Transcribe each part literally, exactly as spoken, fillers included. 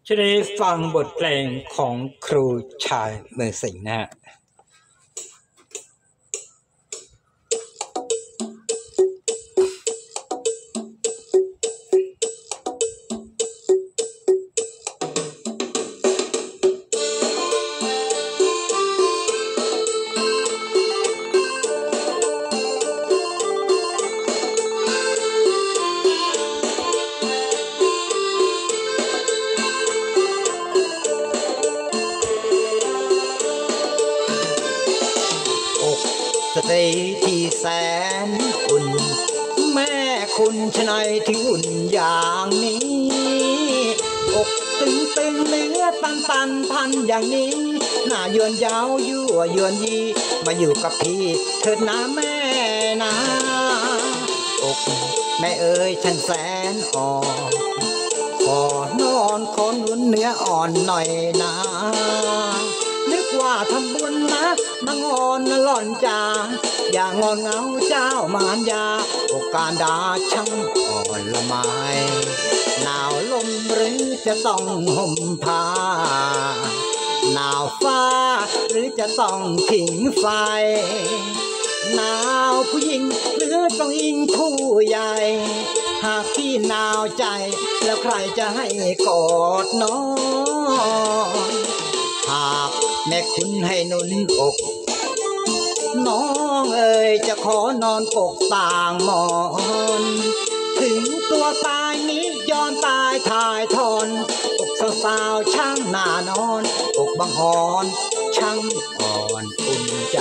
จะได้ฟังบทเพลงของครูชายเมืองสิงห์นะฮะสตรีที่แสนอุ่นแม่คุณชะไหนที่อุ่นอย่างนี้อกตึงตึงเนื้อตันตันพันอย่างนี้หน้ายวนยาวยั่วยวนยีมาอยู่กับพี่เถิดนะแม่นะอกแม่เอ๋ยฉันแสนอ่อนขอนอนขอนุนเนื้ออ่อนหน่อยนะนึกว่าทำบุญนะนางอ่อนหล่อนจ่าอย่างงอนเงาเจ้ามารยาโอกาสดาช่างอ่อนละไมหนาวลมหรือจะต้องห่มผ้าหนาวฟ้าหรือจะต้องผิงไฟหนาวผู้หญิงหรือต้องอิงผู้ใหญ่หากพี่หนาวใจแล้วใครจะให้กอดน้องหากแม่คุณให้หนุนอกน้องเอ๋ยจะขอนอนอกต่างหมอนถึงตัวตายนี้ยอมตายถ่ายทอนอกสาวๆช่างหน้านอนอกบางอ่อนช่างอ่อนอุ่นใจ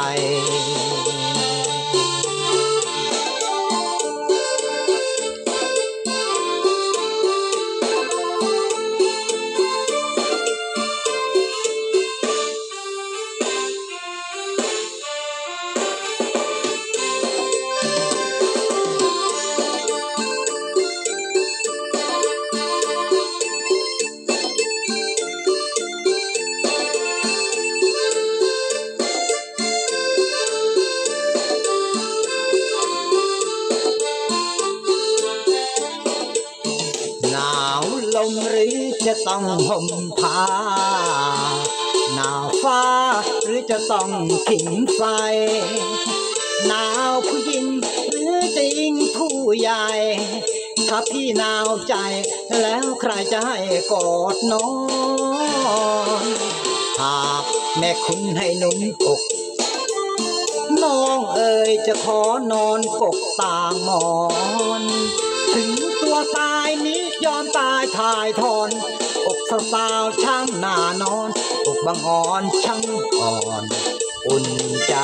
หนาวลมหรือจะต้องห่มผ้าหนาวฟ้าหรือจะต้องผิงไฟหนาวผู้หญิงหรือจะยิงผู้ใหญ่ถ้าพี่หนาวใจแล้วใครจะให้กอดน้องหากแม่คุณให้หนุนอกน้องเอ๋ยจะขอนอนกกต่างหมอนถึงตัวตายนี้ยอมตายถ่ายทอนอกสาวๆช่างหน้านอนอกบางอ่อนช่างอ่อนอุ่นใจ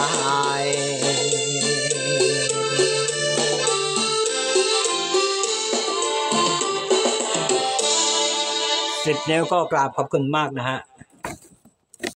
สิบนิ้วก็กราบขอบคุณมากนะฮะ